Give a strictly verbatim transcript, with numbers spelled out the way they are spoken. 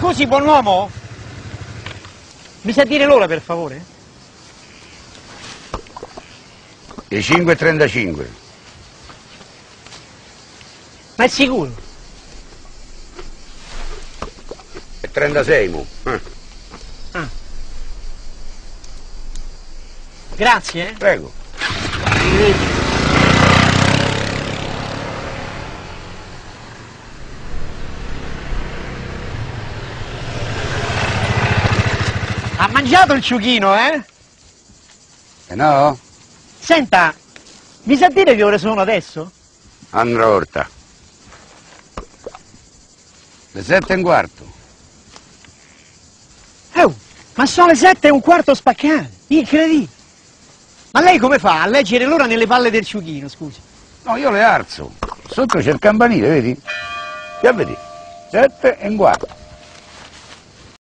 Scusi, buon uomo? Mi sa dire l'ora, per favore? Le cinque e trentacinque. Ma è sicuro? E trentasei, mo. Eh. Ah. Grazie, eh? Prego. Arrivederci. Ha mangiato il ciuchino, eh? E no? Senta, mi sa dire che ore sono adesso? Andrò orta. Le sette e un quarto. Oh, ma sono le sette e un quarto spaccate, incredibile. Ma lei come fa a leggere l'ora nelle palle del ciuchino, scusi? No, io le alzo. Sotto c'è il campanile, vedi? Già vedi? Sette e un quarto.